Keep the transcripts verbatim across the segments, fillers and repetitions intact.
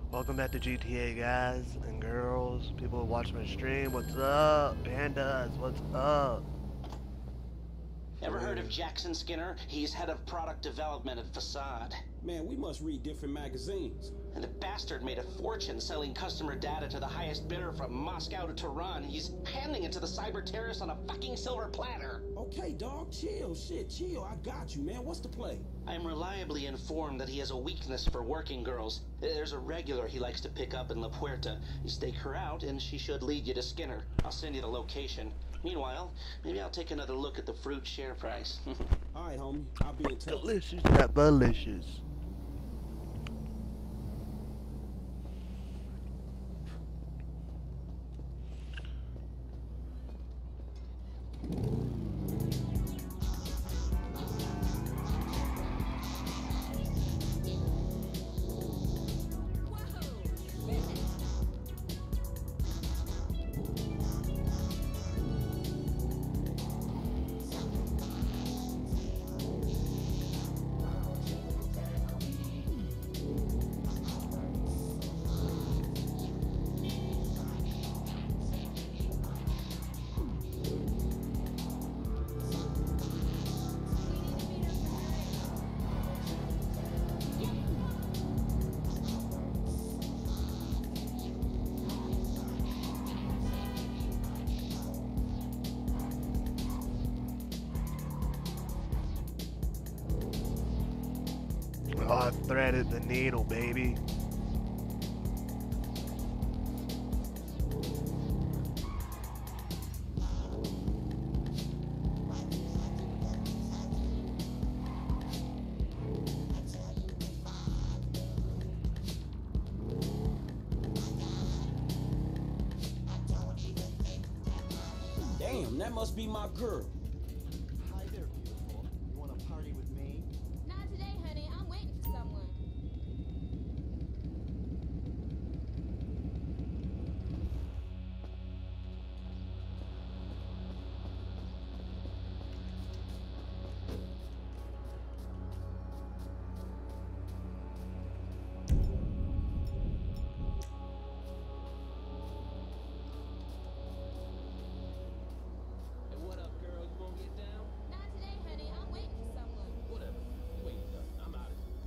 Welcome back to G T A, guys and girls. People who watch my stream, what's up? Pandas, what's up? Ever heard of Jackson Skinner? He's head of product development at Facade. Man, we must read different magazines. And the bastard made a fortune selling customer data to the highest bidder from Moscow to Tehran. He's handing it to the cyber terrorists on a fucking silver platter. Okay, dog, chill, shit, chill. I got you, man. What's the play? I'm reliably informed that he has a weakness for working girls. There's a regular he likes to pick up in La Puerta. You stake her out, and she should lead you to Skinner. I'll send you the location. Meanwhile, maybe I'll take another look at the fruit share price. All right, homie. I'll be in touch. Delicious, that delicious. Oh, I threaded the needle, baby. Damn, that must be my girl. Hi there, beautiful. You want to party with me? Not today, honey. I'm waiting for someone. Hey, what up, girl? You wanna get down? Not today, honey. I'm waiting for someone. Whatever. Wait, uh, I'm out of here.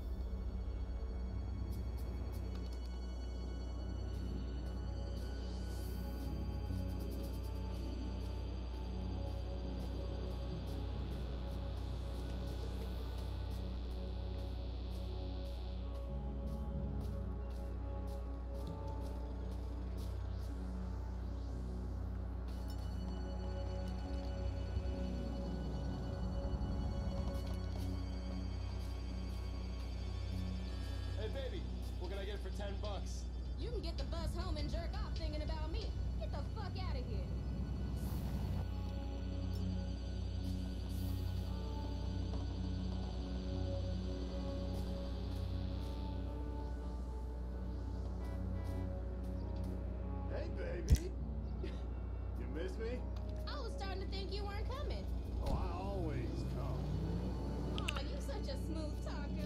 Hey, baby, what can I get for ten bucks? You can get the bus home and jerk off thinking about me. Get the fuck out of here. Hey, baby. You miss me? I was starting to think you weren't coming. Oh, I always come. Aw, you such a smooth talker.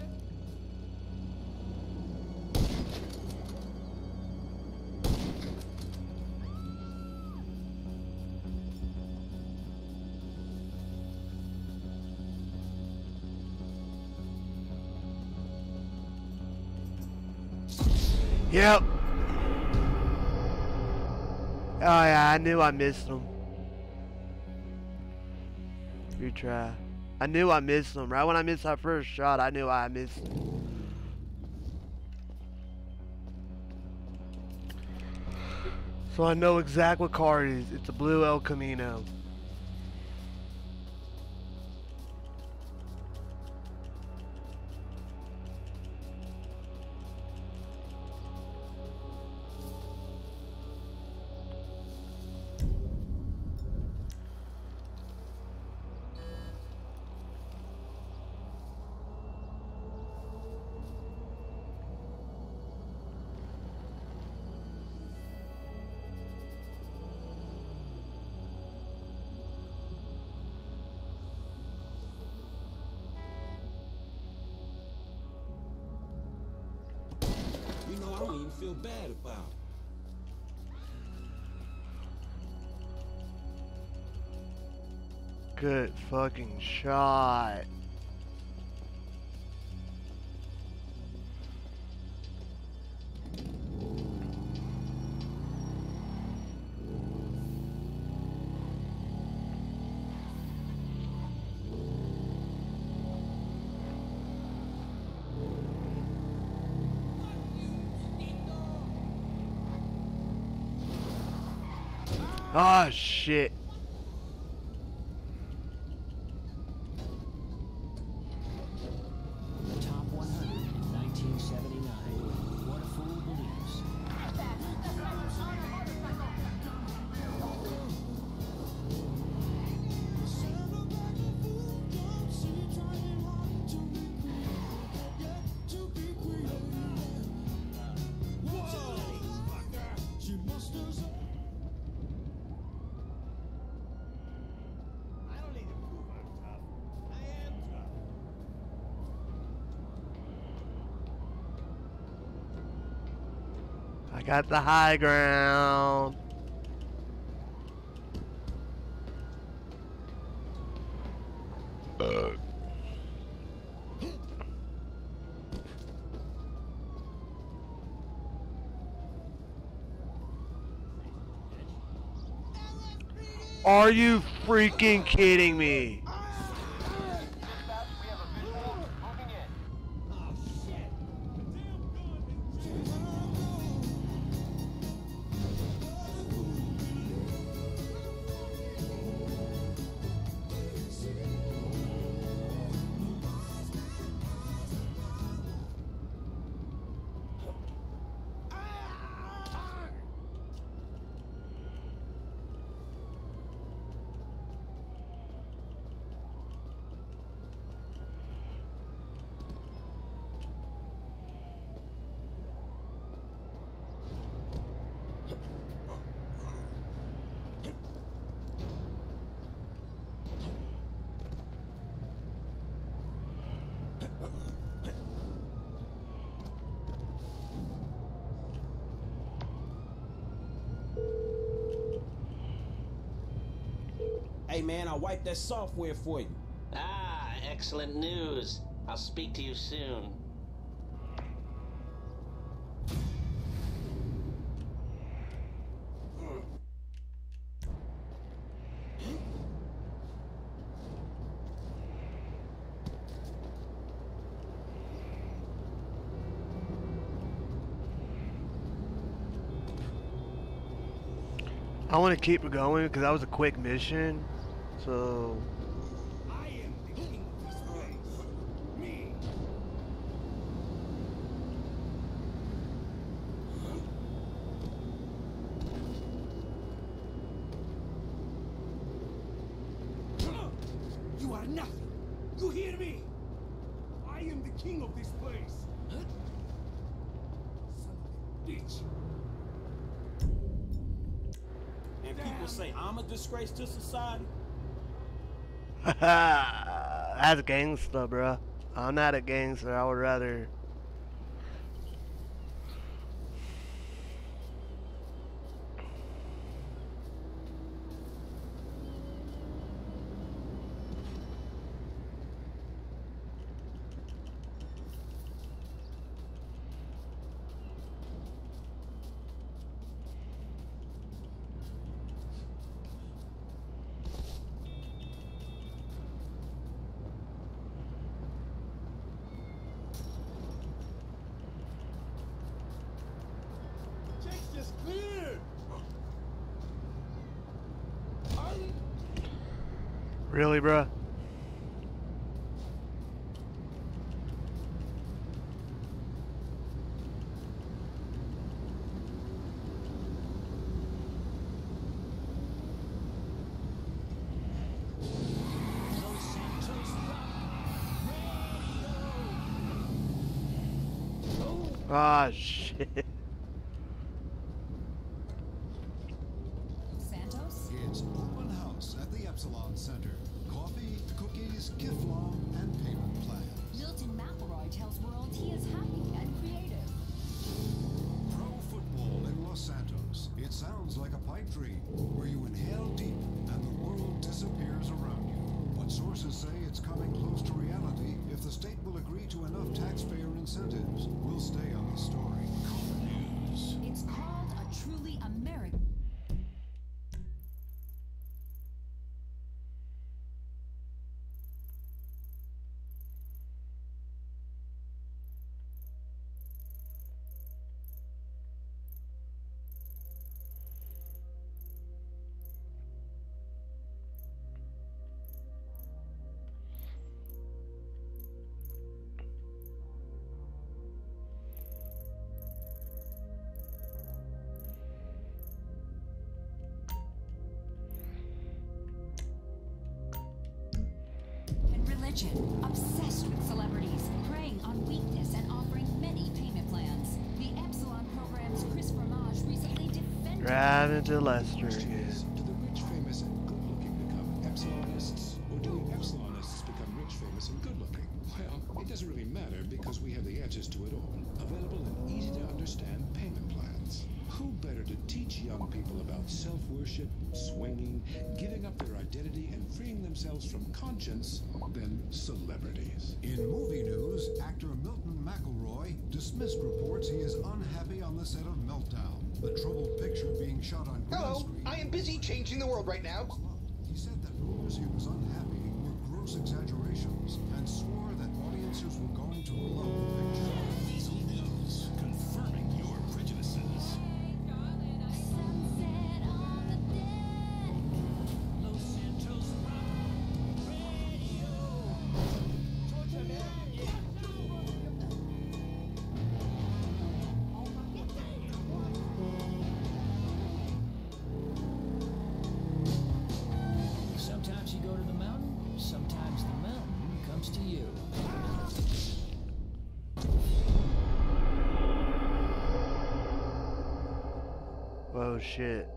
Yep. Oh yeah, I knew I missed him. Retry. I knew I missed him. Right when I missed that first shot, I knew I missed him. So I know exactly what car it is. It's a blue El Camino. feel bad about? Good fucking shot. Ah, shit. Top one hundred in nineteen seventy-nine. What a fool believes. I don't need to prove I'm tough. I am tough. I got the high ground. Uh. Are you freaking kidding me? Hey man, I wiped that software for you. Ah, excellent news. I'll speak to you soon. I want to keep it going because that was a quick mission. So I am the king of this place. Me. You are nothing. You hear me? I am the king of this place. Huh? Son of a bitch. And people say I'm a disgrace to society. that's gangsta, bruh. I'm not a gangster. I would rather. Just cleared. Really, bruh? Ah, shit. Santos? It's open house at the Epsilon Center. Coffee, cookies, gift long, and payment plans. Milton McElroy tells World he is happy and creative. Pro it's coming close to reality if the state will agree to enough taxpayer incentives. We'll stay on the story. Coffee News. It's called a truly American. Religion, obsessed with celebrities, preying on weakness and offering many payment plans. The Epsilon program's Chris Ramage recently defended... Driving to Lester again. Do the rich, famous, and good-looking become Epsilonists? Or do the Epsilonists become rich, famous, and good-looking? Well, it doesn't really matter because we have the answers to it all. Available in easy-to-understand payment plans. Who better to teach young people about self-worship, swinging, giving up their identity, and freeing themselves from conscience than celebrities? In movie news, actor Milton McElroy dismissed reports he is unhappy on the set of Meltdown, the troubled picture being shot on green Hello, screen. I am busy changing the world right now. He said that rumors he was unhappy were gross exaggerations and swore that audiences were going to love the picture. Weasel News, confirming your prejudices. Sometimes you go to the mountain, sometimes the mountain comes to you. Whoa, shit.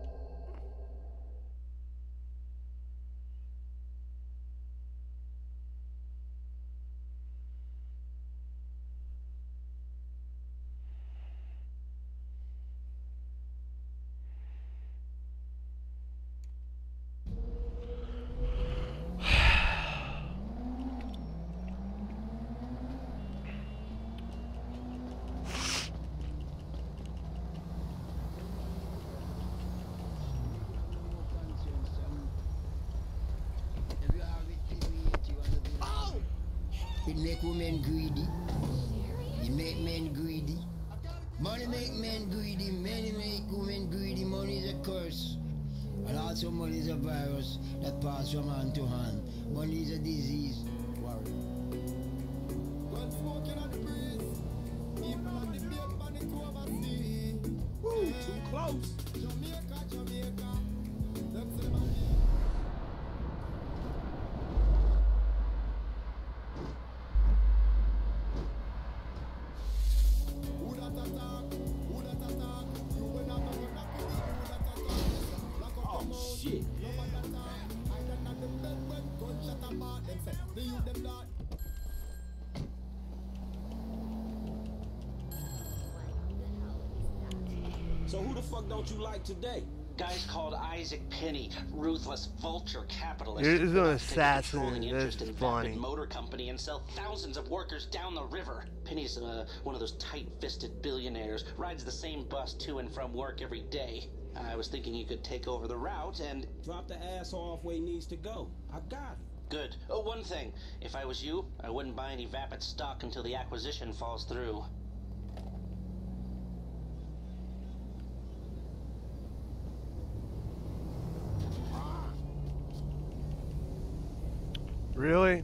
It make women greedy. It make men greedy. Money make men greedy. Money make women greedy. Money is a curse. And also money is a virus that passes from hand to hand. Money is a disease. Worry. When smoking on the breeze, people on the big money to oversee. Woo, too close. Jamaica, Jamaica. Them say money. So who the fuck don't you like today? Guy's called Isaac Penny, ruthless vulture capitalist. He's an Take a assassin. controlling interest That's in funny. Vapid Motor Company and sell thousands of workers down the river. Penny's uh, one of those tight-fisted billionaires. Rides the same bus to and from work every day. I was thinking you could take over the route and... Drop the ass off where he needs to go. I got it. Good. Oh, one thing. If I was you, I wouldn't buy any Vapid stock until the acquisition falls through. Really?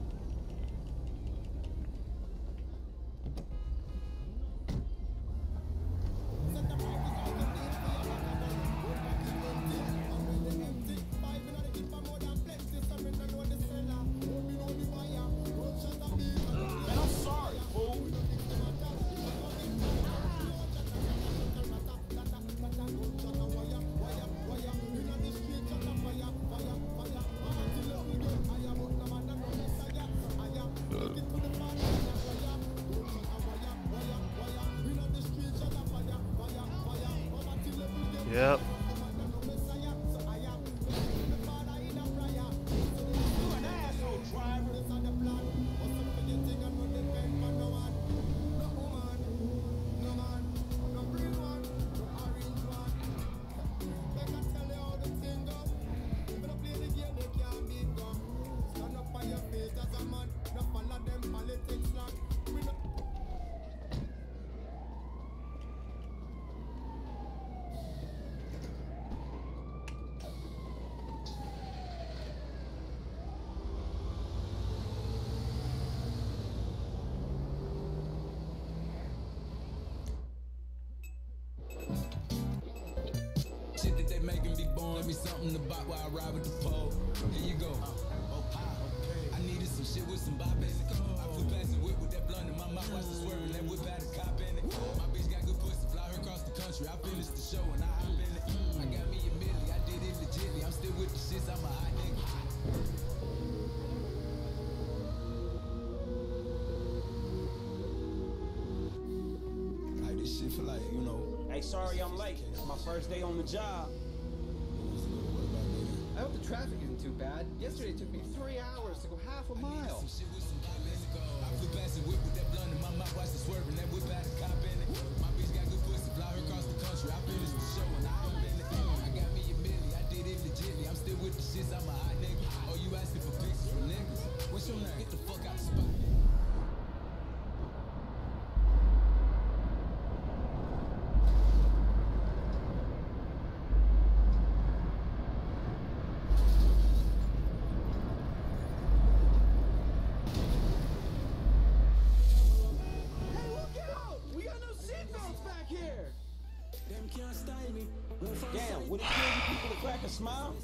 Yep. You an asshole, driver. me something to buy while I ride with the pole. Here you go. I needed some shit with some bop in it. I flew past the whip with that blunt in my mouth, watched the swerving, that whip had a cop in it. My bitch got good pussy, fly her across the country. I finished the show and I hop in it. I got me a milli, I did it legitly. I'm still with the shits, I'm a hot nigga. Like this shit for like, you know. Hey, sorry I'm late. It's my first day on the job. I hope the traffic isn't too bad. Yesterday it took me three hours to go half a mile. I flew past the whip with that blunt in my mouth, watched the swerving, that whip had a cop in it. My bitch got good pussy, fly her across the country. I finished the show and I hop in it. I got me a milli, I did it legitly. I'm still with the shits, I'm a hot nigga. Oh, you asking for pictures from niggas? What's your name? Get the fuck out the spot. Damn, would it kill you people to crack a smile?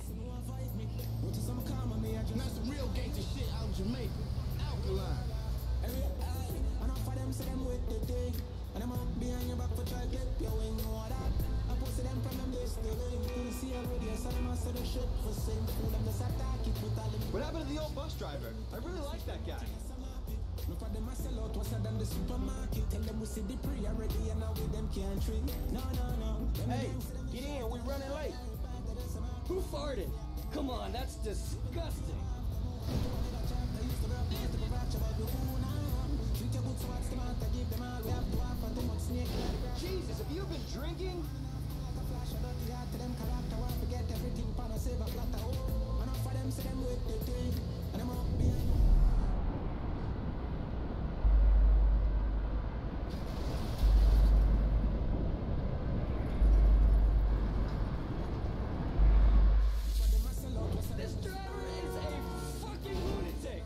That's some real gangster shit out in Jamaica. Alkaline. And off of them, say them with the thing. And I'm out behind your back for try clip you in know that. I posted them from them this day. You see already, so them answer the shit for same fool. I'm just attack it with all them. What happened to the old bus driver? I really like that guy. Look at them, I sell out what's than the supermarket. Tell them we see the pre already and now with them can't treat. No, no, no. Hey, get in, we running late. Who farted? Come on, that's disgusting. Jesus, have you been drinking? This driver is a fucking lunatic.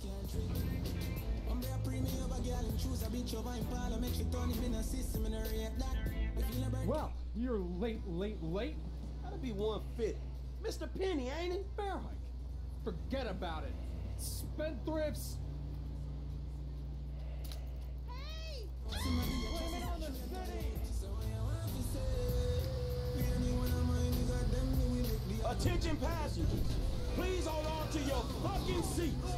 Well, you're late, late, late. That'll be one fifty. Mister Penny, ain't it? Bear hike. Forget about it. Spendthrifts. Hey! Women on the city. Attention passengers, please hold on to your fucking seats.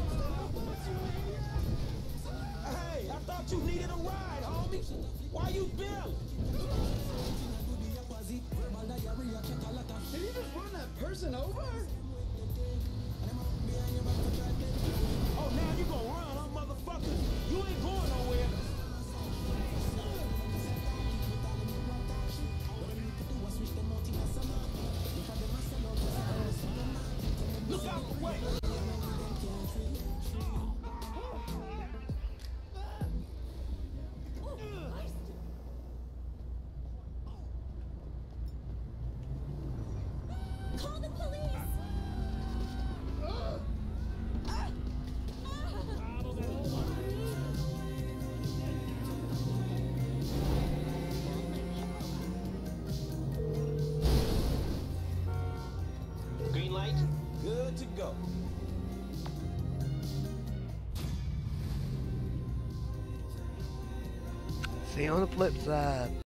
Hey, I thought you needed a ride, homie. Why you bailing? Did you just run that person over? Oh, now you gonna run, huh, motherfucker? You ain't going nowhere. Look out the way. Call the police! Green light? Good to go. See you on the flip side.